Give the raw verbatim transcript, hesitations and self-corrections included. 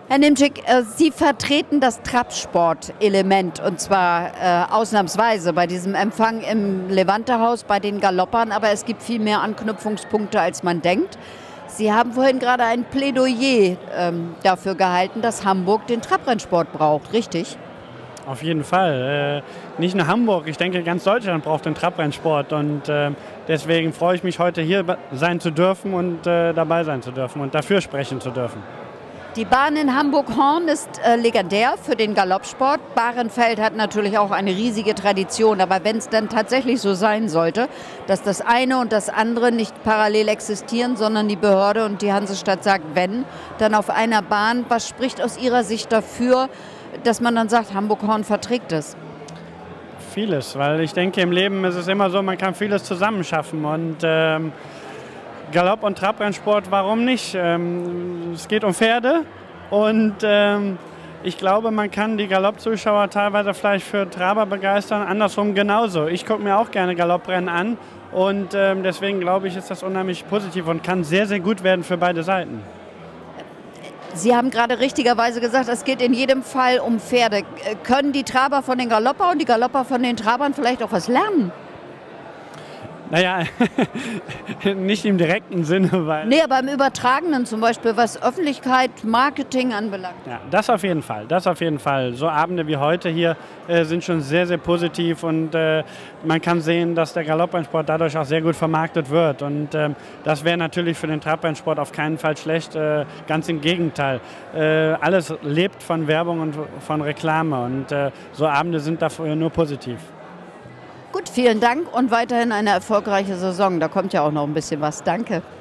Herr Nimczyk, Sie vertreten das Trabsport-Element und zwar äh, ausnahmsweise bei diesem Empfang im Levante-Haus bei den Galoppern, aber es gibt viel mehr Anknüpfungspunkte, als man denkt. Sie haben vorhin gerade ein Plädoyer ähm, dafür gehalten, dass Hamburg den Trabrennsport braucht, richtig? Auf jeden Fall. Äh, nicht nur Hamburg, ich denke ganz Deutschland braucht den Trabrennsport und äh, deswegen freue ich mich heute hier sein zu dürfen und äh, dabei sein zu dürfen und dafür sprechen zu dürfen. Die Bahn in Hamburg-Horn ist äh, legendär für den Galoppsport. Bahrenfeld hat natürlich auch eine riesige Tradition. Aber wenn es dann tatsächlich so sein sollte, dass das eine und das andere nicht parallel existieren, sondern die Behörde und die Hansestadt sagt, wenn, dann auf einer Bahn, was spricht aus Ihrer Sicht dafür, dass man dann sagt, Hamburg-Horn verträgt es? Vieles, weil ich denke, im Leben ist es immer so, man kann vieles zusammenschaffen und ähm, Galopp- und Trabrennsport, warum nicht? Ähm, es geht um Pferde und ähm, ich glaube, man kann die Galoppzuschauer teilweise vielleicht für Traber begeistern, andersrum genauso. Ich gucke mir auch gerne Galopprennen an und ähm, deswegen glaube ich, ist das unheimlich positiv und kann sehr, sehr gut werden für beide Seiten. Sie haben gerade richtigerweise gesagt, es geht in jedem Fall um Pferde. Können die Traber von den Galoppern und die Galopper von den Trabern vielleicht auch was lernen? Naja, nicht im direkten Sinne, weil... Nee, aber im Übertragenen zum Beispiel, was Öffentlichkeit, Marketing anbelangt. Ja, das auf jeden Fall, das auf jeden Fall. So Abende wie heute hier äh, sind schon sehr, sehr positiv und äh, man kann sehen, dass der Galopprennsport dadurch auch sehr gut vermarktet wird. Und ähm, das wäre natürlich für den Trabrennsport auf keinen Fall schlecht, äh, ganz im Gegenteil. Äh, alles lebt von Werbung und von Reklame und äh, so Abende sind dafür nur positiv. Gut, vielen Dank und weiterhin eine erfolgreiche Saison. Da kommt ja auch noch ein bisschen was. Danke.